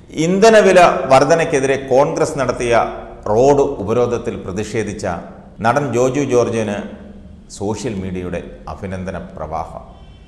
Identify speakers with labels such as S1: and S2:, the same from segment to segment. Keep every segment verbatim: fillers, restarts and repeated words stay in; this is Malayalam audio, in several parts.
S1: ഇന്ധനവില വർധനയ്ക്കെതിരെ കോൺഗ്രസ് നടത്തിയ റോഡ് ഉപരോധത്തിൽ പ്രതിഷേധിച്ച നടൻ ജോജു ജോർജിന് സോഷ്യൽ മീഡിയയുടെ അഭിനന്ദന പ്രവാഹം.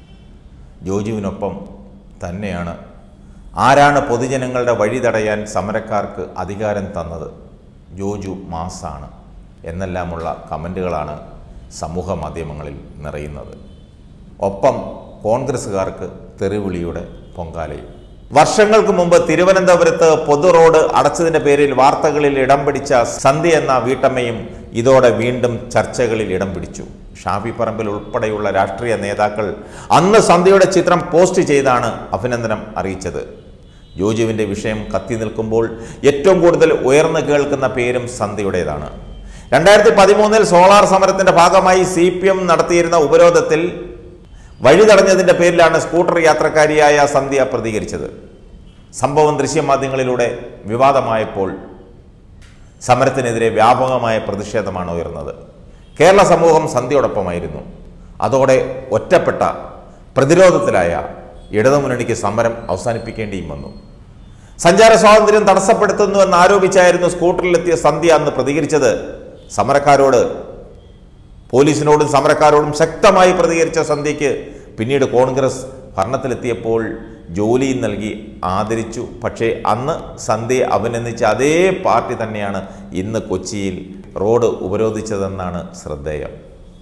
S1: ജോജുവിനൊപ്പം തന്നെയാണ് ആരാണ് പൊതുജനങ്ങളുടെ വഴി തടയാൻ സമരക്കാർക്ക് അധികാരം തന്നത്, ജോജു മാസാണ് എന്നെല്ലാമുള്ള കമൻറ്റുകളാണ് സമൂഹ മാധ്യമങ്ങളിൽ നിറയുന്നത്. ഒപ്പം കോൺഗ്രസ്സുകാർക്ക് തെറിവിളിയുടെ പൊങ്കാലയും. വർഷങ്ങൾക്ക് മുമ്പ് തിരുവനന്തപുരത്ത് പൊതു റോഡ് അടച്ചതിൻ്റെ പേരിൽ വാർത്തകളിൽ ഇടം പിടിച്ച സന്ധ്യ എന്ന വീട്ടമ്മയും ഇതോടെ വീണ്ടും ചർച്ചകളിൽ ഇടം പിടിച്ചു. ഷാഫി പറമ്പിൽ ഉൾപ്പെടെയുള്ള രാഷ്ട്രീയ നേതാക്കൾ അന്ന് സന്ധ്യയുടെ ചിത്രം പോസ്റ്റ് ചെയ്താണ് അഭിനന്ദനം അറിയിച്ചത്. ജോജുവിൻ്റെ വിഷയം കത്തി നിൽക്കുമ്പോൾ ഏറ്റവും കൂടുതൽ ഉയർന്നു കേൾക്കുന്ന പേരും സന്ധ്യയുടേതാണ്. രണ്ടായിരത്തി പതിമൂന്നിൽ സോളാർ സമരത്തിന്റെ ഭാഗമായി സി പി എം നടത്തിയിരുന്ന ഉപരോധത്തിൽ വഴി തടഞ്ഞതിൻ്റെ പേരിലാണ് സ്കൂട്ടർ യാത്രക്കാരിയായ സന്ധ്യ പ്രതികരിച്ചത്. സംഭവം ദൃശ്യമാധ്യമങ്ങളിലൂടെ വിവാദമായപ്പോൾ സമരത്തിനെതിരെ വ്യാപകമായ പ്രതിഷേധമാണ് ഉയർന്നത്. കേരള സമൂഹം സന്ധ്യയോടൊപ്പമായിരുന്നു. അതോടെ ഒറ്റപ്പെട്ട പ്രതിരോധത്തിലായ ഇടതുമുന്നണിക്ക് സമരം അവസാനിപ്പിക്കേണ്ടിയും വന്നു. സഞ്ചാര സ്വാതന്ത്ര്യം തടസ്സപ്പെടുത്തുന്നുവെന്ന് ആരോപിച്ചായിരുന്നു സ്കൂട്ടറിലെത്തിയ സന്ധ്യ അന്ന് പ്രതികരിച്ചത്. സമരക്കാരോട് പോലീസിനോടും സമരക്കാരോടും ശക്തമായി പ്രതികരിച്ച സന്ധ്യയ്ക്ക് പിന്നീട് കോൺഗ്രസ് ഭരണത്തിലെത്തിയപ്പോൾ ജോലി നൽകി ആദരിച്ചു. പക്ഷേ അന്ന് സന്ധ്യയെ അഭിനന്ദിച്ച അതേ പാർട്ടി തന്നെയാണ് ഇന്ന് കൊച്ചിയിൽ റോഡ് ഉപരോധിച്ചതെന്നാണ് ശ്രദ്ധേയം.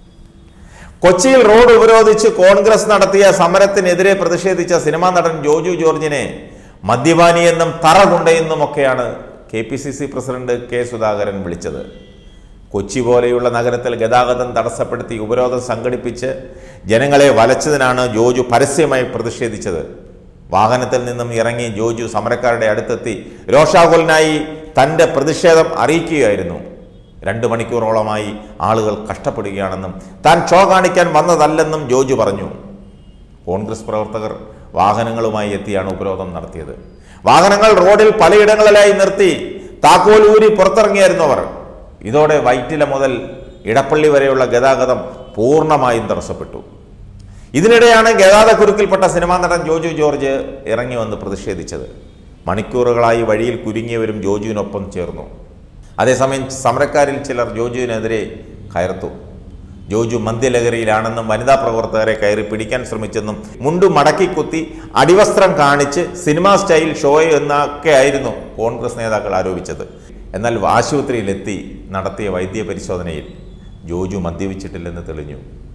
S1: കൊച്ചിയിൽ റോഡ് ഉപരോധിച്ച് കോൺഗ്രസ് നടത്തിയ സമരത്തിനെതിരെ പ്രതിഷേധിച്ച സിനിമാ നടൻ ജോജു ജോർജിനെ മദ്യപാനിയെന്നും തറകുണ്ടയെന്നുമൊക്കെയാണ് K P C C president K Sudhakaran വിളിച്ചത്. കൊച്ചി പോലെയുള്ള നഗരത്തിൽ ഗതാഗതം തടസ്സപ്പെടുത്തി ഉപരോധം സംഘടിപ്പിച്ച് ജനങ്ങളെ വലച്ചതിനാണ് ജോജു പരസ്യമായി പ്രതിഷേധിച്ചത്. വാഹനത്തിൽ നിന്നും ഇറങ്ങി ജോജു സമരക്കാരുടെ അടുത്തെത്തി രോഷാകുലനായി തൻ്റെ പ്രതിഷേധം അറിയിക്കുകയായിരുന്നു. രണ്ട് മണിക്കൂറോളമായി ആളുകൾ കഷ്ടപ്പെടുകയാണെന്നും താൻ ഷോ കാണിക്കാൻ വന്നതല്ലെന്നും ജോജു പറഞ്ഞു. കോൺഗ്രസ് പ്രവർത്തകർ വാഹനങ്ങളുമായി എത്തിയാണ് ഉപരോധം നടത്തിയത്. വാഹനങ്ങൾ റോഡിൽ പലയിടങ്ങളിലായി നിർത്തി താക്കോൽ ഊരി പുറത്തിറങ്ങിയായിരുന്നു അവർ. ഇതോടെ വൈറ്റില മുതൽ ഇടപ്പള്ളി വരെയുള്ള ഗതാഗതം പൂർണ്ണമായും തടസ്സപ്പെട്ടു. ഇതിനിടെയാണ് ഗതാഗതക്കുരുക്കിൽപ്പെട്ട സിനിമാ നടൻ ജോജു ജോർജ് ഇറങ്ങി വന്ന് പ്രതിഷേധിച്ചത്. മണിക്കൂറുകളായി വഴിയിൽ കുരുങ്ങിയവരും ജോജുവിനൊപ്പം ചേർന്നു. അതേസമയം സമരക്കാരിൽ ചിലർ ജോജുവിനെതിരെ കയർത്തു. ജോജു മദ്യലഹരിയിലാണെന്നും വനിതാ പ്രവർത്തകരെ കയറി പിടിക്കാൻ ശ്രമിച്ചെന്നും മുണ്ടു മടക്കി കുത്തി അടിവസ്ത്രം കാണിച്ച് സിനിമാ സ്റ്റൈൽ ഷോ എന്നൊക്കെ ആയിരുന്നു കോൺഗ്രസ് നേതാക്കൾ ആരോപിച്ചത്. എന്നാൽ ആശുപത്രിയിലെത്തി നടത്തിയ വൈദ്യ പരിശോധനയിൽ ജോജു മദ്യപിച്ചിട്ടില്ലെന്ന് തെളിഞ്ഞു.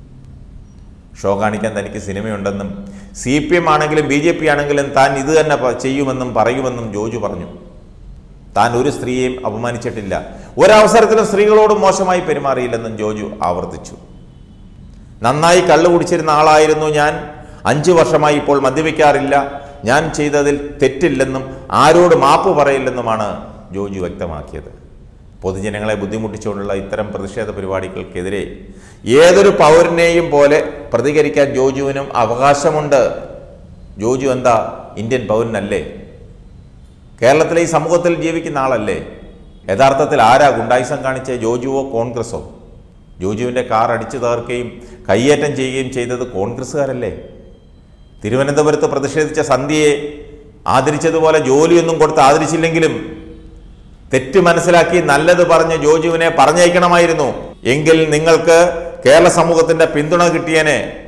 S1: ഷോ കാണിക്കാൻ തനിക്ക് സിനിമയുണ്ടെന്നും സി പി എം ആണെങ്കിലും ബി ജെ പി ആണെങ്കിലും താൻ ഇത് തന്നെ ചെയ്യുമെന്നും പറയുമെന്നും ജോജു പറഞ്ഞു. താൻ ഒരു സ്ത്രീയെയും അപമാനിച്ചിട്ടില്ല, ഒരവസരത്തിലും സ്ത്രീകളോട് മോശമായി പെരുമാറിയില്ലെന്നും ജോജു ആവർത്തിച്ചു. നന്നായി കള്ളു കുടിച്ചിരുന്ന ആളായിരുന്നു ഞാൻ. അഞ്ചു വർഷമായി ഇപ്പോൾ മദ്യപിക്കാറില്ല. ഞാൻ ചെയ്തതിൽ തെറ്റില്ലെന്നും ആരോട് മാപ്പ് പറയില്ലെന്നുമാണ് ജോജു വ്യക്തമാക്കിയത്. പൊതുജനങ്ങളെ ബുദ്ധിമുട്ടിച്ചുകൊണ്ടുള്ള ഇത്തരം പ്രതിഷേധ പരിപാടികൾക്കെതിരെ ഏതൊരു പൗരനെയും പോലെ പ്രതികരിക്കാൻ ജോജുവിനും അവകാശമുണ്ട്. ജോജു എന്താ ഇന്ത്യൻ പൗരനല്ലേ? കേരളത്തിലെ ഈ സമൂഹത്തിൽ ജീവിക്കുന്ന ആളല്ലേ? യഥാർത്ഥത്തിൽ ആരാ ഗുണ്ടായിസം കാണിച്ച ജോജുവോ കോൺഗ്രസോ? ജോജുവിൻ്റെ കാർ അടിച്ചു തകർക്കുകയും കയ്യേറ്റം ചെയ്യുകയും ചെയ്തത് കോൺഗ്രസ്സുകാരല്ലേ? തിരുവനന്തപുരത്ത് പ്രതിഷേധിച്ച സന്ധ്യയെ ആദരിച്ചതുപോലെ ജോലിയൊന്നും കൊടുത്ത് ആദരിച്ചില്ലെങ്കിലും തെറ്റ് മനസ്സിലാക്കി നല്ലത് പറഞ്ഞ് ജോജുവിനെ പറഞ്ഞയക്കണമായിരുന്നു. എങ്കിൽ നിങ്ങൾക്ക് കേരള സമൂഹത്തിൻ്റെ പിന്തുണ കിട്ടിയേനെ.